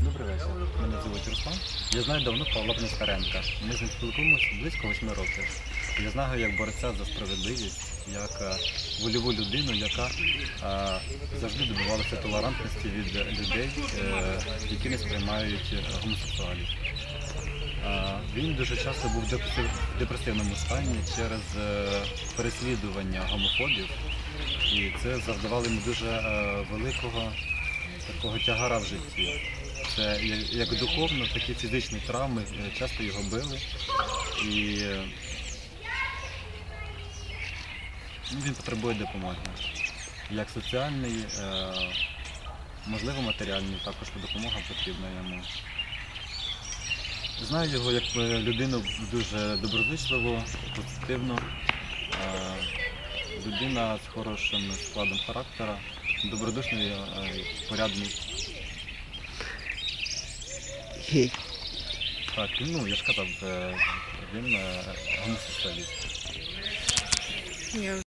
Добрий вечір. Мене звуть Руслан. Я знаю давно Павла Пнискаренка. Ми з ним спілкуємося близько 8 років. Я знаю як борця за справедливість, як вольову людину, яка завжди добивалася толерантності від людей, які не сприймають гомосексуалів. Він дуже часто був в депресивному стані через переслідування гомофобів, і це завдавало йому дуже великого такого тягара в житті. Це як духовно, так і фізичні травми часто його били. І він потребує допомоги. Як соціальної, можливо матеріальної, також допомога потрібна йому. Знаю його як людину дуже доброзичливу, позитивну, людина з хорошим складом характера, добродушний, порядний. Так, я ж казав, він гомосексуаліст.